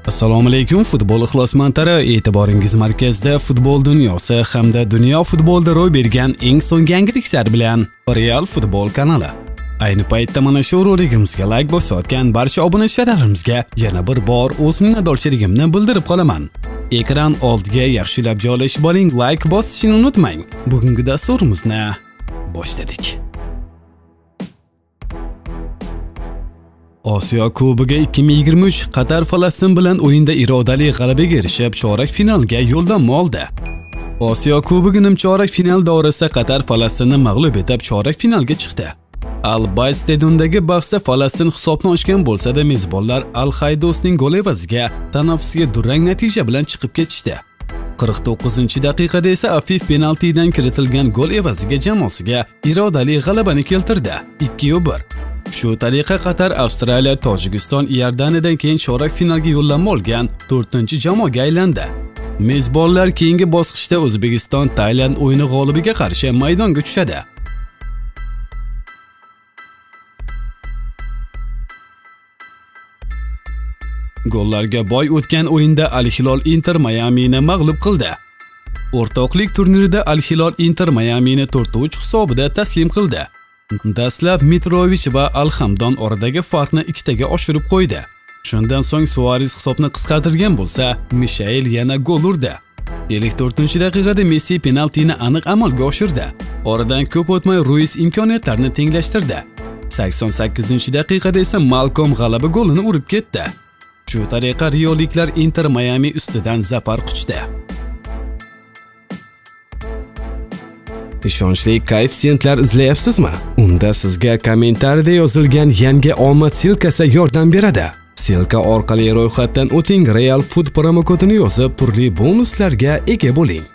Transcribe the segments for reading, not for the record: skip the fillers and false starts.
Assalomu alaykum futbol ixlosmandlari, e'tiboringiz markazida futbol dunyosi hamda dunyo futbolida ro'y bergan eng so'nggi yangiliklar bilan Real Futbol kanali. Ayni paytda mana shu roligimizga like bosayotgan barcha obunachalarimizga yana bir bor o'z minnatdorchiligimni bildirib qolaman. Ekran oldiga yaxshilab joylashib oling, like bosishni unutmang. Bugungi dasturimizni boshladik. Osiyo Kubogi 2023 Qatar Falastin bilan o'yinda irodali g'alabaga erishib, chorak finalga yo'llanma oldi. Osiyo Kubogi nimchorak final doirasida Qatar Falastinni mag'lub etib, chorak finalga chiqdi. Al-Bayt stadionidagi bahsda Falastin hisobni ochgan bo'lsa-da, mezbonlar Al-Haydosning gol evaziga tanaffusga durang natija bilan chiqib ketishdi. 49-daqiqada esa Afif penaltidan kiritilgan gol evaziga jamoasiga irodali g'alabani keltirdi. 2-1. Shu tariqa Qatar, Avstraliya, Tojikiston, Iordaniyadan keyin chorak finalga yo'llanma olgan 4-jamoaga aylandi. Mezbonlar keyingi bosqichda O'zbekiston, Tailand o'yini g'olibiga qarshi maydonga tushadi. Gollarga boy o'tgan o'yinda Al-Hilol Inter Mayamini mag'lub qildi. O'rtoqlik turnirida Al-Hilol Inter Mayamini 4-3 hisobida taslim qildi. Dastlab Mitrovic va Al-Hamdon oradagi farqni 2 ga oshirib qo'ydi. Shundan so'ng Suarez hisobni qisqartirgan bo'lsa, Mishael yana gol urdi. 54-daqiqada Messi penaltini aniq amalga oshirdi. Oradan ko'p o'tmay Ruiz imkoniyatlarini tenglashtirdi. 88-daqiqada esa Malcom g'alaba golini urib ketdi. Shu tariqa rioliklar Inter Miami ustidan zafar quchdi. Ishonchli koeffitsiyentlar izlayapsizmi? Unda sizga kommentariyada yozilgan yangi omad silkasi yordam beradi. Silka orqali ro'yxatdan o'ting, Real Food promo kodini yozib, turli bonuslarga ega bo'ling.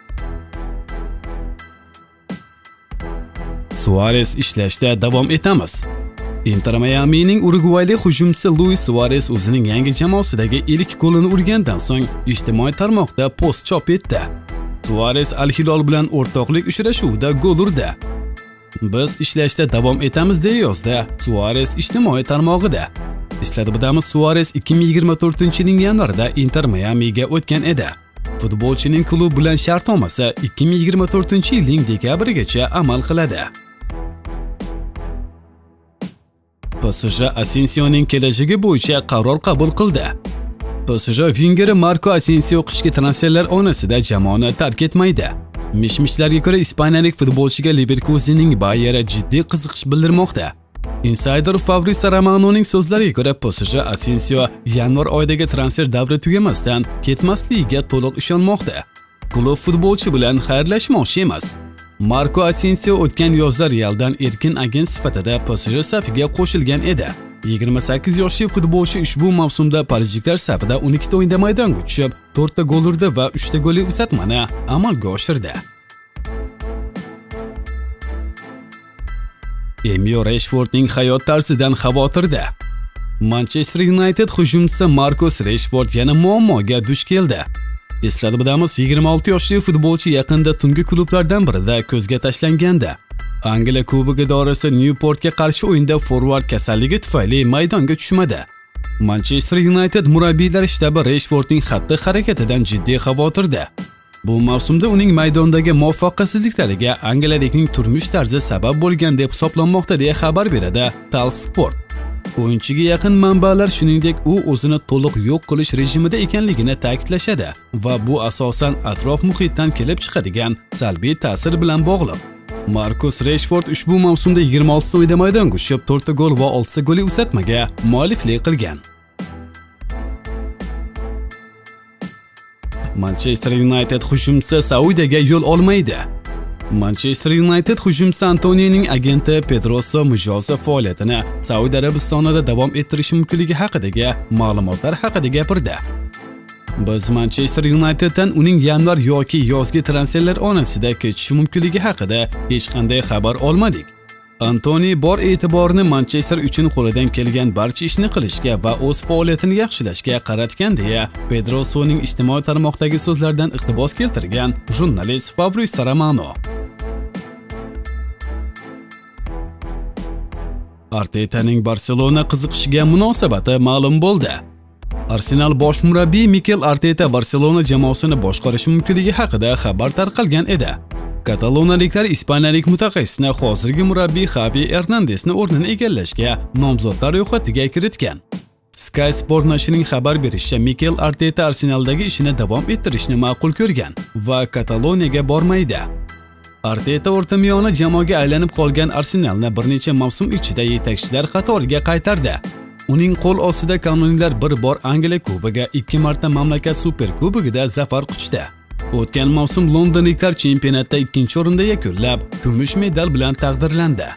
Suarez ishlashda davom etamiz. Inter Miami'ning Urugvaylik hujumchisi Luis Suarez o'zining yangi jamoasidagi ilk golini urgandan so'ng ijtimoiy tarmoqda post chop etdi. Suarez Al-Hilol bilan o'rtoqlik uchrashuvida gol urdi. Biz ishlashda davom etamiz deya yozdi Suarez ijtimoiy tarmog'ida. Eslatib o'tamiz, Suarez 2024-yilning yanvarida Inter Miami'ga o'tgan edi. Futbolchining klub bilan shartnomasi 2024-yilning dekabrigacha amal qiladi. PSG Asensioning kelajagi bo'yicha qaror qabul qildi. PSG vingeri Marco Asensio qishki transferlar onasida jamoani tark etmaydi. Mishmishlarga ko'ra, ispaniyalik futbolchiga Leverkusenning Bayeri jiddiy qiziqish bildirmoqda. Insider Fabrizio Romanoning so'zlariga ko'ra, PSG Asensio yanvar oyidagi transfer davri tugamasdan ketmasligiga to'liq ishonmoqda. Klub futbolchi bilan xayrlashmoqchi emas. Marco Asensio o'tgan yozda Realdan erkin agent sifatida PSG safiga qo'shilgan edi. 28 yoshli futbolchi ushbu mavsumda parijliklar safida 12 ta o'yinda maydonga tushib, 4 ta gol urdi va 3 ta golli uzatmani amalga oshirdi. Emil Rashfordning hayot tarzidan xavotirda. Manchester United hujumchisi Marcus Rashford yana muammoga duch keldi. Eslatib o'tamiz, 26 yoshli futbolchi yaqinda tungi klublardan birida ko'zga tashlangandi. Angliya Kubogi doirasida Newportga qarshi o'yinda forvard kasalligi tufayli maydonga tushmadi. Manchester United murabbiylar shtabi Rashfordning xatti-harakatidan jiddiy xavotirda. Bu mavsumda uning maydondagi muvaffaqiyatsizliklariga angliyalikning turmush tarzi sabab bo'lgan deb hisoblanmoqda deya xabar beradi Talksport. O'yinchiga yaqin manbalar shuningdek u o'zini to'liq yo'q qilish rejimida ekanligini ta'kidlashadi va bu asosan atrof muhitdan kelib chiqadigan salbiy ta'sir bilan bog'liq. Marcus Rashford ushbu mavsumda 26 o'yinda maydonga tushib, 4 ta gol va 6 ta golli uzatmaga mualliflik qilgan. Manchester United hujumchisi Saudiyaga yo'l olmaydi. Manchester United hujumchisi Antonioning agenti Pedroso Mujosa faoliyatini Saudiya Arabistonida davom ettirishi mumkinligi haqidagi ma'lumotlar haqida gapirdi. Biz Manchester Uniteddan uning yanvar yoki yozgi transferlar onasida ketishi mumkinligi haqida hech qanday xabar olmadik. Antoni bor e'tiborini Manchester uchun qo'lidan kelgan barcha ishni qilishga va o'z faoliyatini yaxshilashga qaratgan deya Pedrosoning ijtimoiy tarmoqdagi so'zlaridan iqtibos keltirgan jurnalist Fabrizio Romano. Artetaning Barselona qiziqishiga munosabati ma'lum bo'ldi. Arsenal bosh murabbiyi Mikel Arteta Barselona jamoasini boshqarishi mumkinligi haqida xabar tarqalgan edi. Kataloniyaliklar ispaniyalik mutaxassisni hozirgi murabbiy Xavi Hernandesni o'rnini egallashga nomzodlar ro'yxatiga kiritgan. Sky Sport nashrining xabar berishicha, Mikel Arteta Arsenaldagi ishini davom ettirishni ma'qul ko'rgan va Kataloniyaga bormaydi. Arteta o'rtamiyona jamoaga aylanib qolgan Arsenalni bir necha mavsum ichida yetakchilar qatoriga qaytardi. Uning qo'l ostida kanoniylar bir bor Angliya Kubogiga, 2 marta mamlakat Super Kubogida zafar quchdi. O'tgan mavsum londonliklar chempionatda 2-o'rinda yakunlab, kumush medal bilan taqdirlandi.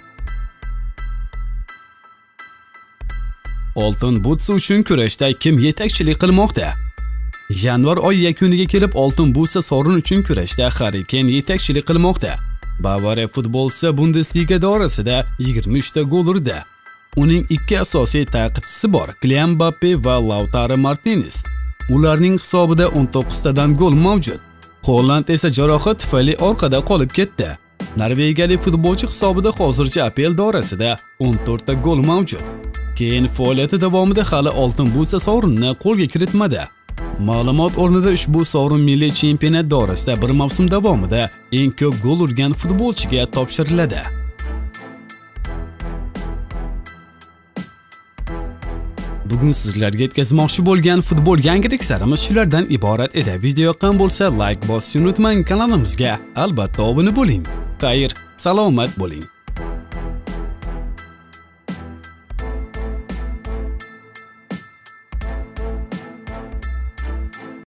Oltin butsi uchun kurashda kim yetakchilik qilmoqda? Yanvar oyi yakuniga kelib oltin butsi sovrin uchun kurashda Harry Kane yetakchilik qilmoqda. Bavariya futbolchisi Bundesliga doirasida 23 ta gol urdi. Uning 2 asosiy ta'qibchisi bor, Kylian Mbappe va Lautaro Martinez. Ularning hisobida 19 tadan gol mavjud. Holland esa jarohat tufayli orqada qolib ketdi. Norvegiyalik futbolchi hisobida hozircha APL doirasida 14 ta gol mavjud. Keyin faoliyati davomida hali oltin butsi sovrinini qo'lga kiritmadi. Ma'lumot o'rnida ushbu sovrin milliy chempionat doirasida bir mavsum davomida eng ko'p gol urgan futbolchiga topshiriladi. Bugun sizlarga yetkazmoqchi bo'lgan futbol yangiliklarimiz shulardan iborat edi. Video yoqqan bo'lsa like bosishni unutmang, kanalimizga albatta obuna bo'ling. Xayr, salomat bo'ling.